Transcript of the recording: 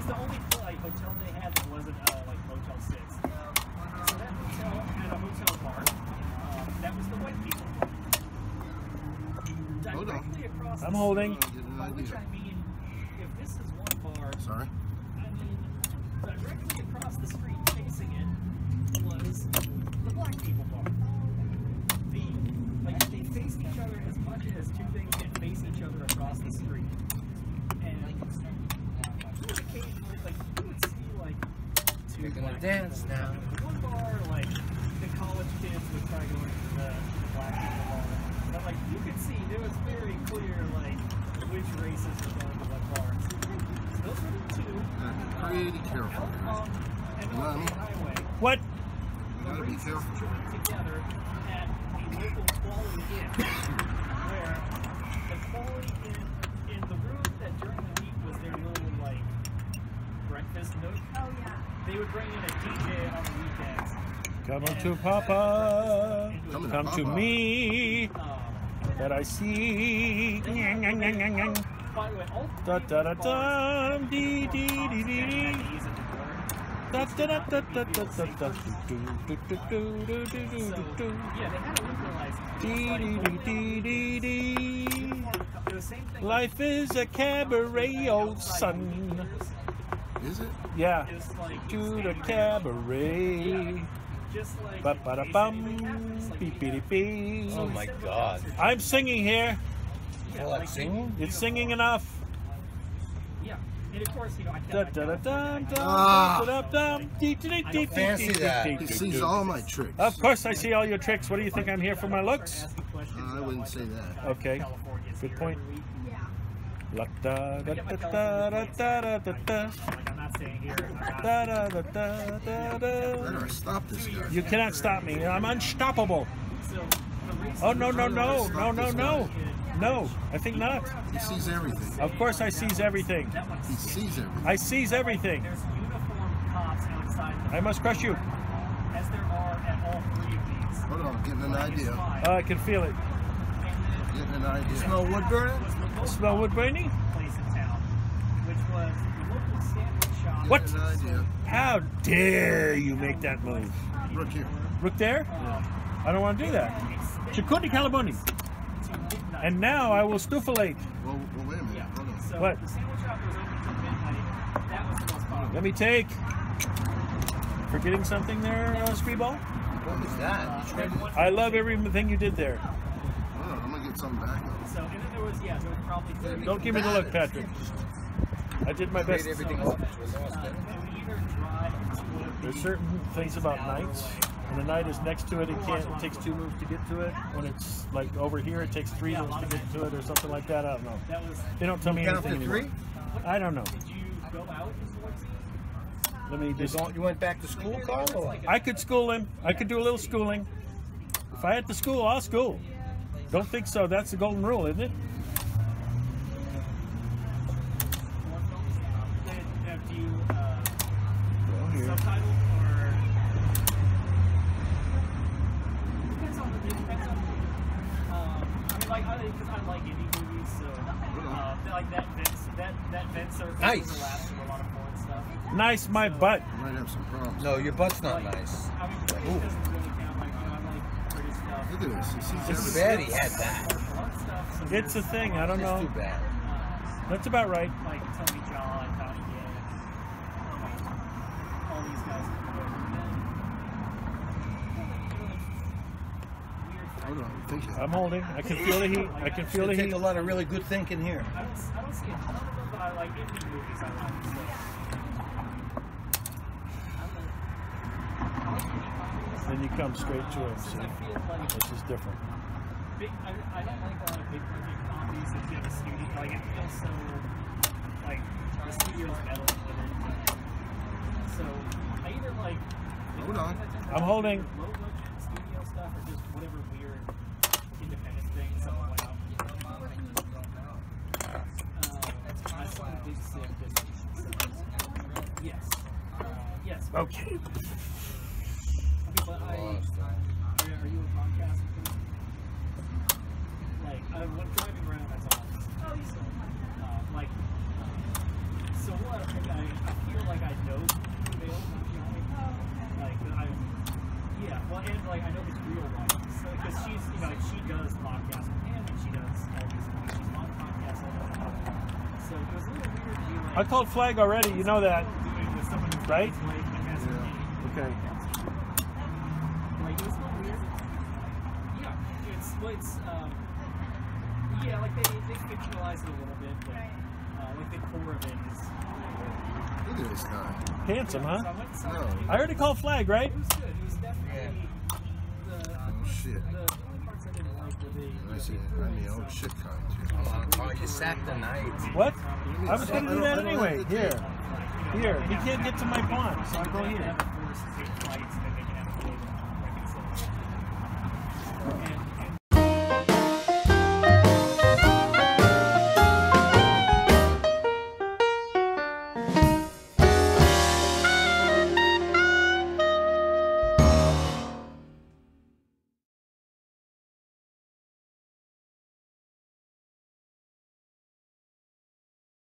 the only like hotel they had that wasn't like Motel 6. So that hotel had a hotel bar. That was the white people bar. Directly across I'm holding. By which I mean, if this is one bar, sorry. I mean, directly across the street facing it was the black people bar. Like they faced each other as much as two things can face each other across the street. And occasionally, like you would see like two. You're gonna dance now. One bar, like the college kids would try going to the black people bar. But like you could see, it was very clear like which races were going to what bars. So those were the two. Pretty careful. And on the highway. What? You gotta be careful. Joined together at the local quality inn, where the quality inn in the room that during the week was their little like breakfast nook. Oh yeah. They would bring in a DJ on the weekends. Come to Papa. Come to me. That I see. By the way, all Da da da da. Dee dee dee dee. Da da da da da da da da. Do do do do do do do do. yeah, they had a Dee dee dee dee dee. It was same thing. Life is a cabaret, old son. Is it? Yeah. It was like To the cabaret. just like Ba ba da bum. Beep beep beep. Oh my God. I'm singing here. All that singing? It's singing enough. yeah. And of course, you know, I Da can't. da da da da Ah. da da da. Fancy that. He sees all my tricks. Of course, I see all your tricks. What do you think? I'm here for my looks? I wouldn't say that. Okay. Good point. Yeah. La da da da da da da da da. Like, I'm not staying here. Da da da da da da. Better stop this guy. You cannot stop me. I'm unstoppable. So, the reason Oh no no no no no no no! I think not. He sees everything. Of course, I seize everything. He sees everything. I seize everything. there's uniformed cops outside I must crush you. as there are at all three of these. Hold on, getting an idea. I can feel it. Getting an idea. Smell wood burning? Smell wood burning? Place in town, which was the local sandwich shop. What? Getting an idea. How dare you make that move? Look here. Look there? I don't want to do that. Chikundi Calabuni. To midnight. And now I will stufulate. Well, wait a minute. Hold on. So What? the sandwich shop was open till midnight. That was the most popular. Let me take. Forgetting something there, Screeball? What was that? I love everything you did there. Hold on, I'm gonna get something back. So, and then there was, yeah, there was probably 30. Don't give me the look, Patrick. I did my best. Made everything up. They would either drive to one of There's the certain things about nights. When the night is next to it, it takes 2 moves to get to it. When it's like over here, it takes 3 moves to get to it, or something like that. I don't know. that was. They don't tell me Count anything to anymore. 3? I don't know. Did you go out in sports season? Let me just. You went back to school, Carl? Or? I could school him. I could do a little schooling. If I had to school, I'll school. Don't think so. That's the golden rule, isn't it? Do you Here. subtitle or? Depends on the. Depends on. I mean, like, because I like indie movies, so like that vent surface Nice. is allowed for a lot of foreign stuff. Nice, my butt. You might have some problems. No, your butt's not nice. I mean, British doesn't really count. Like, you know, I like British stuff. Look at this. He sees It's everything. bad he had that. Foreign stuff. So It's a thing. I don't It's know. too bad. That's about right. like Tony John, Donnie Yen, all these guys. Hold on. Think I'm holding. I can feel the heat. I can It's feel gonna the take heat. a lot of really good thinking here. I don't see a ton of them, but I like indie movies. I like so. Then you come straight to him. Since See, I feel like this is different. I don't like a lot of big budget comedies that feel the studio. Like it feels so like the studio's meddling with it. So I either like Hold on. I'm holding. low budget studio stuff or just whatever weird independent thing someone went out. I saw a big sick yes. Yes. Okay. But are you a podcast? Like, when driving around, that's all. So what? I I called flag already. You know that, doing with someone who's right? like has a game. Okay. Like, it's not weird. Yeah, yeah, like they fictionalize it a little bit, but like the core of it is Look at this guy. Handsome, huh? No. I already called flag, right? It was good. It was definitely Oh shit. the only parts I didn't like were the I see. I mean, old shit kind too. Oh, you sacked the knight. What? I was going to do that anyway. Here. He can't get to my pawn, so I go here. force fights